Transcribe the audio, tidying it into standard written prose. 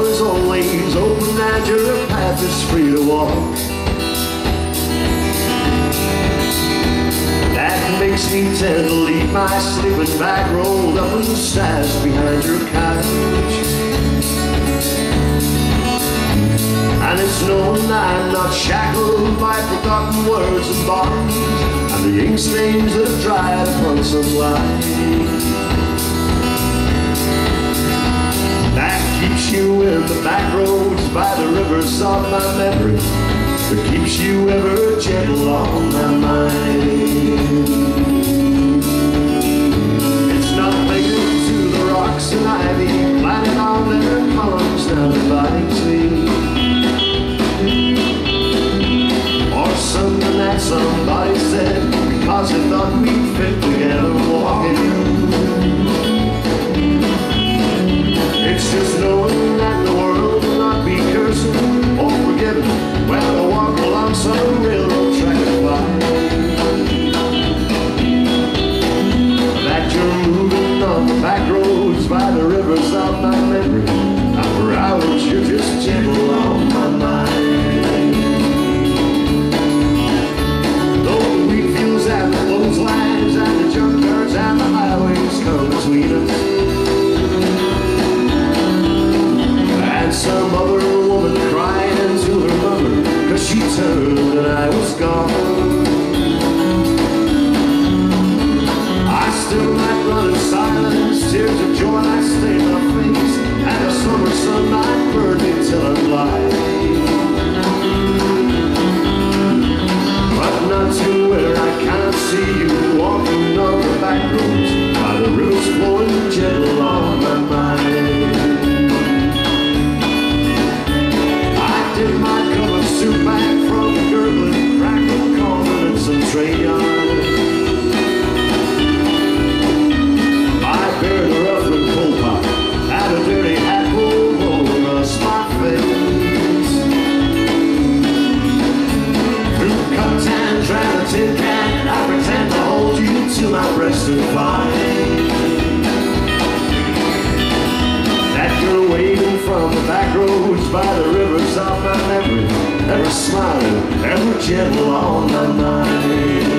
doors always open and your path is free to walk. That makes me tend to leave my sleeping bag rolled up and stashed behind your couch. And it's known I'm not shackled by forgotten words and bonds and the ink stains that have dried upon some line. That keeps you in the back roads by the rivers of my memory, that keeps you ever gentle on my mind. It's not linked to the rocks and ivy planted on their columns now dividing me, or something that somebody said because they thought we'd fit together walking. It's just knowing that the world will not be cursing or forgiven when I walk along some railroad track and that you're moving on the back roads by the rivers of my memory, and for hours you're just gentle on my mind. Though the wheat fields and the clotheslines and the junkyards and the highways come between us, some other woman cried into her mother 'cause she turned and I was gone. I still might run in silence, tears of joy might stain my face, and the summer sun might burn me till I'm blind. But not to where I can't see you walking on the back roads by the rivers flowing gentle on my mind. My cup of soup back from the gurgling, crackling corn and some train yarn. I bared a ruffling coal pot, had a dirty hat pulled over a smart face. Through cut and drank a tin can, I pretend to hold you to my breast and find that you're waiting from the back roads by the rivers of my memory, ever smiling, ever gentle on my mind.